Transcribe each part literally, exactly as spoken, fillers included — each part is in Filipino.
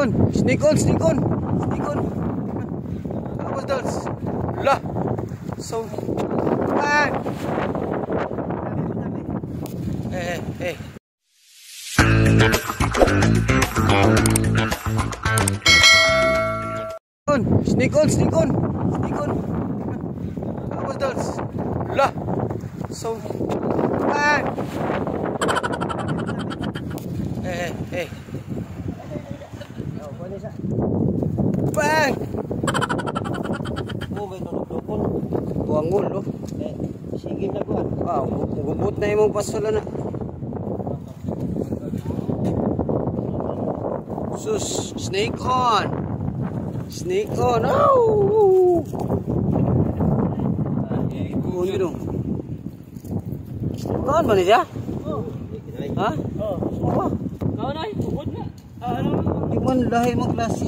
on, sneak on, sneak on, sneak on. Tapos dolls. Lah. So, bang. Eh, eh. On, sneak on, sneak on, sneak on. Tapos dolls. Lah. So, bang. Eh, eh. Bang! Oh, may tulog-tulog. Buangol, no? Eh, sige na ko. Ah, gubot na imong pasula na. Sus, snake on! Snake on! Oh! Buon gino. Kaon ba niya? Ha? Oh. Oh. Kaon ay, bukod na. Ano? Di man lahi mo klase.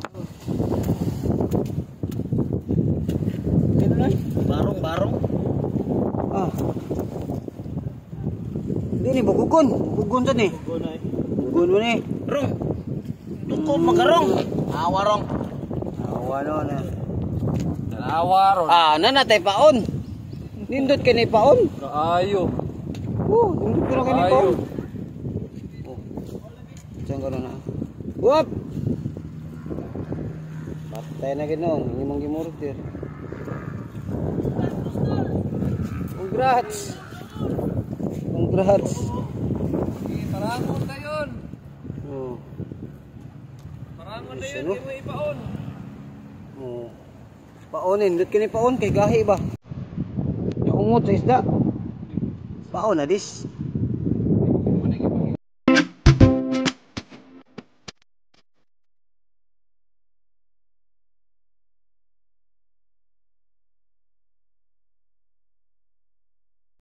Ano na? Barong, barong. Ah. Di ni bugugon. Bugugon sa ni. Bugon ay. Bugugon mo ni. Rong. Tukod magarong. Awa rong. Awa no na. Awa rong. Ah, na natay paon. Nindot ka ni paon. Kaayo. Oh, nindot ka na kay ni paon. Oh. Diyan ka na. Wap. Patay na ginoon, hindi mong gimurder. Congrats. Congrats. Parangon na yun. Oh. Parangon na yun, hindi mo ipaon. Oh. Paonin, nindot ka ni paon kay gahi ba? Yung ungot sa isda. Paon na dis.